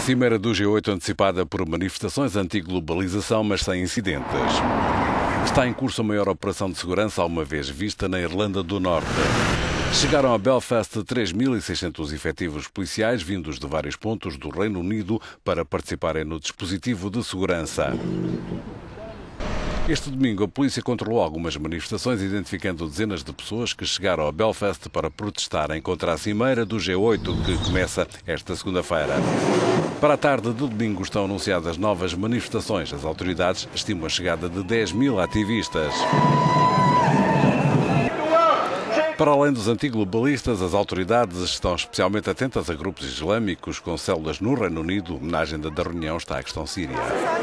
Cimeira do G8 antecipada por manifestações anti-globalização, mas sem incidentes. Está em curso a maior operação de segurança alguma vez vista na Irlanda do Norte. Chegaram a Belfast 3.600 efetivos policiais vindos de vários pontos do Reino Unido para participarem no dispositivo de segurança. Este domingo, a polícia controlou algumas manifestações, identificando dezenas de pessoas que chegaram a Belfast para protestarem contra a Cimeira do G8, que começa esta segunda-feira. Para a tarde de domingo estão anunciadas novas manifestações. As autoridades estimam a chegada de 10.000 ativistas. Para além dos antiglobalistas, as autoridades estão especialmente atentas a grupos islâmicos com células no Reino Unido. Na agenda da reunião está a questão síria.